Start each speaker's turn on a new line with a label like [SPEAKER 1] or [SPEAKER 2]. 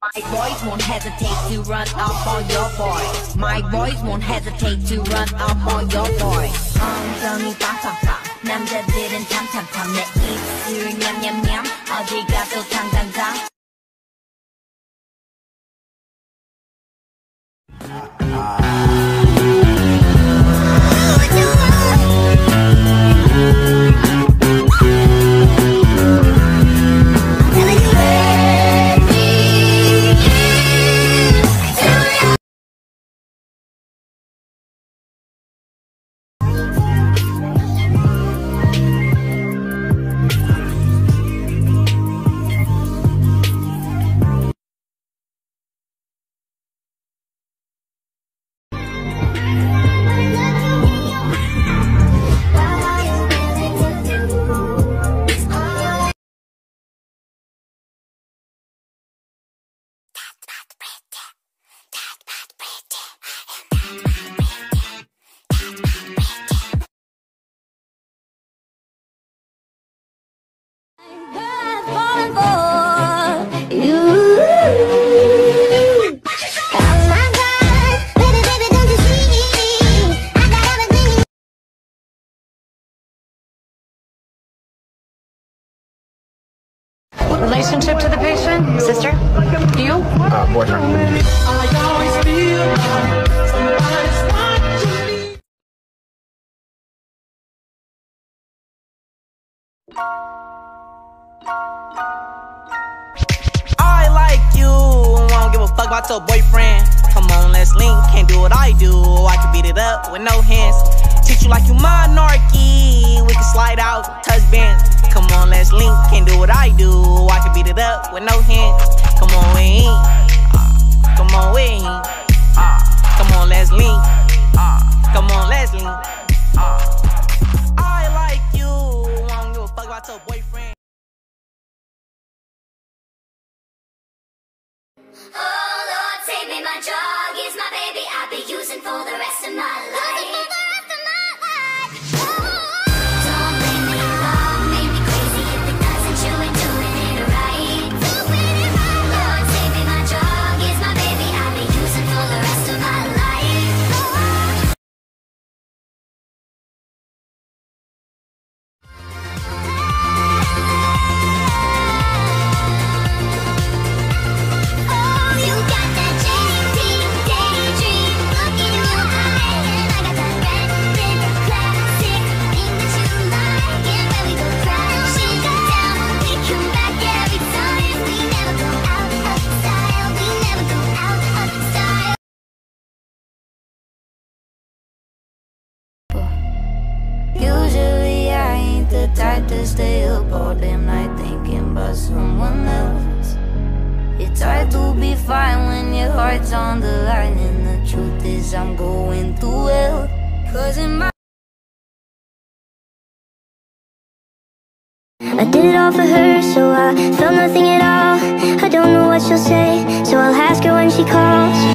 [SPEAKER 1] My boys won't hesitate to run up on your boy. My boys won't hesitate to run up on your boy. 엉덩이 빵빵빵 남자들은 탐탐탐 내 입술 냠냠냠 어디 가도 당당당.
[SPEAKER 2] Relationship to the patient? Sister? You?
[SPEAKER 3] Boyfriend.
[SPEAKER 4] I like you, won't give a fuck about your boyfriend. Come on, let's link, can't do what I do. I can beat it up with no hands. Treat you like you monarchy, we can slide out, touch bands. Come on, let's link, can't do what I do. I can beat it up with no hands. Come on, we ain't. Come on, we ain't. Come on, let's link. Come on, let's link. I like you, won't give a fuck about your boyfriend.
[SPEAKER 5] Oh Lord, save me, my drug is my baby. I'll be using for the rest of my life. Don't blame me, love made me crazy. If it doesn't, you ain't doing it right. Lord, save me, my drug is my baby. I'll be using for the rest of my life.
[SPEAKER 6] Usually I ain't the type to stay up all damn night thinking about someone else. It's hard to be fine when your heart's on the line, and the truth is I'm going through hell. Cause in my I did it all for her, so I felt nothing at all. I don't know what she'll say, so I'll ask her when she calls.